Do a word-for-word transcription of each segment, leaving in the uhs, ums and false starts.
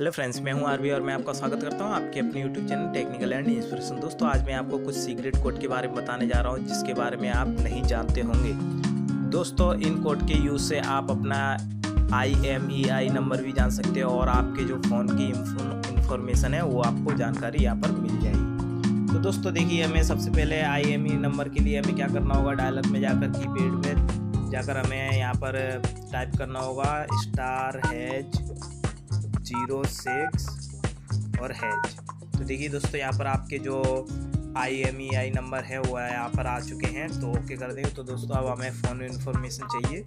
Hello friends, मैं हूं RB और मैं आपका स्वागत करता हूं आपके अपने YouTube channel technical and inspiration. दोस्तों, आज मैं आपको कुछ सीक्रेट कोड के बारे में बताने जा रहा हूं जिसके बारे में आप नहीं जानते होंगे। दोस्तों, इन कोड के यूज़ से आप अपना I M E I number भी जान सकते हो और आपके जो फ़ोन की इंफॉर्मेशन है वो आपको जानकारी यहाँ पर मिल जाएगी। तो दोस्तों देखिए, हमें सबसे पहले आई एम ई नंबर के लिए हमें क्या करना होगा, डायलर में जाकर कीपैड में जाकर हमें यहाँ पर टाइप करना होगा स्टार हैज जीरो सिक्स और हैज। तो देखिए दोस्तों, यहाँ पर आपके जो I M E I number है वो यहाँ पर आ चुके हैं। तो ओके कर देंगे। तो दोस्तों, अब हमें फ़ोन इन्फॉर्मेशन चाहिए।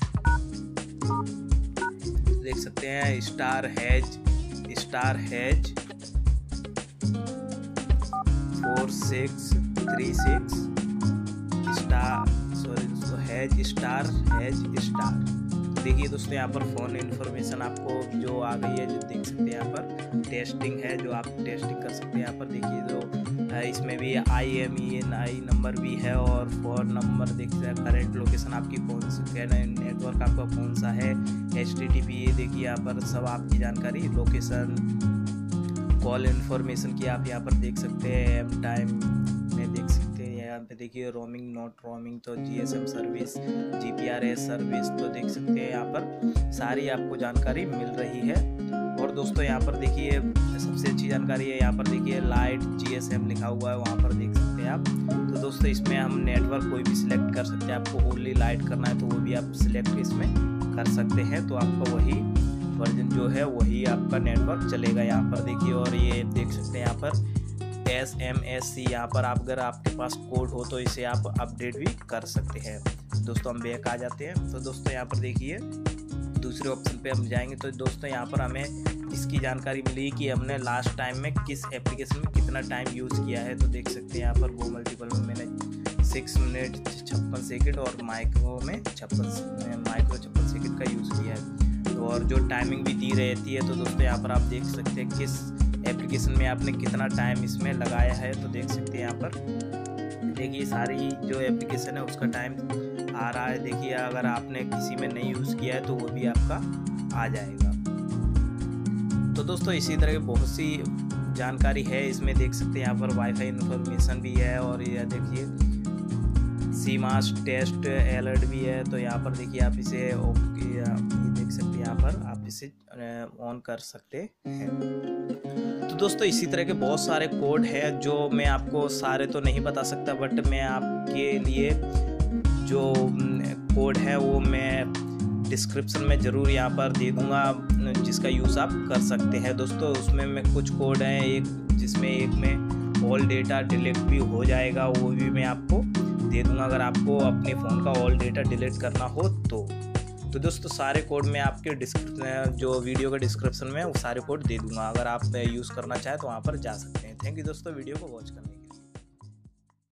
देख सकते हैं star hash star hash four six three six star sorry दोस्तों हैज स्टार हैज स्टार। देखिए दोस्तों, यहाँ पर फ़ोन इन्फॉर्मेशन आपको जो आ गई है, जो देख सकते हैं यहाँ पर टेस्टिंग है, जो आप टेस्टिंग कर सकते हैं। यहाँ पर देखिए जो इसमें भी I M E I number भी है और फ़ोन नंबर देख सकते हैं। करेंट लोकेशन आपकी कौन सी है, नेटवर्क आपका कौन सा है, एच टी टी पी देखिए यहाँ पर सब आपकी जानकारी, लोकेशन, कॉल इन्फॉर्मेशन की आप यहाँ पर देख सकते हैं। एम टाइम में देख सकते हैं यहाँ पे देखिए रोमिंग नॉट रोमिंग, तो G S M service, G P R S service, तो देख सकते हैं यहाँ पर सारी आपको जानकारी मिल रही है। और दोस्तों यहाँ पर देखिए सबसे अच्छी जानकारी है, यहाँ पर देखिए लाइट जी एस एम लिखा हुआ है, वहाँ पर देख सकते हैं आप। तो दोस्तों इसमें हम नेटवर्क कोई भी सिलेक्ट कर सकते हैं। आपको ओनली लाइट करना है तो वो भी आप सिलेक्ट इसमें कर सकते हैं। तो आपका वही वर्जन जो है वही आपका नेटवर्क चलेगा यहाँ पर देखिए। और ये देख सकते हैं यहाँ पर एस एम एस सी, यहाँ पर आप अगर आपके पास कोड हो तो इसे आप अपडेट भी कर सकते हैं। दोस्तों हम बैक आ जाते हैं। तो दोस्तों यहाँ पर देखिए दूसरे ऑप्शन पे हम जाएंगे। तो दोस्तों यहाँ पर हमें इसकी जानकारी मिली कि हमने लास्ट टाइम में किस एप्लीकेशन में कितना टाइम यूज़ किया है। तो देख सकते हैं यहाँ पर गो मल्टीपल में मैंने सिक्स मिनट छप्पन सेकेंड और माइक्रो में छप्पन माइक्रो छप्पन सेकेंड का यूज़ किया है। और जो टाइमिंग भी दी रहती है। तो दोस्तों यहाँ पर आप देख सकते हैं किस एप्लीकेशन में आपने कितना टाइम इसमें लगाया है। तो देख सकते हैं यहाँ पर देखिए सारी जो एप्लीकेशन है उसका टाइम आ रहा है। देखिए अगर आपने किसी में नहीं यूज़ किया है तो वो भी आपका आ जाएगा। तो दोस्तों इसी तरह की बहुत सी जानकारी है इसमें, देख सकते हैं यहाँ पर वाईफाई इन्फॉर्मेशन भी है और ये देखिए सी मास टेस्ट अलर्ट भी है। तो यहाँ पर देखिए आप इसे देख सकते हैं, यहाँ पर आप इसे ऑन कर सकते हैं। तो दोस्तों इसी तरह के बहुत सारे कोड है जो मैं आपको सारे तो नहीं बता सकता, बट मैं आपके लिए जो कोड है वो मैं डिस्क्रिप्शन में ज़रूर यहाँ पर दे दूँगा जिसका यूज़ आप कर सकते हैं। दोस्तों उसमें में कुछ कोड हैं, एक जिसमें एक में ऑल डेटा डिलीट भी हो जाएगा, वो भी मैं आपको दे दूँगा अगर आपको अपने फ़ोन का ऑल डेटा डिलीट करना हो तो। तो दोस्तों सारे कोड मैं आपके डिस्क्रिप्शन जो वीडियो के डिस्क्रिप्शन में वो सारे कोड दे दूँगा, अगर आप यूज़ करना चाहें तो वहाँ पर जा सकते हैं। थैंक यू दोस्तों वीडियो को वॉच करने के लिए।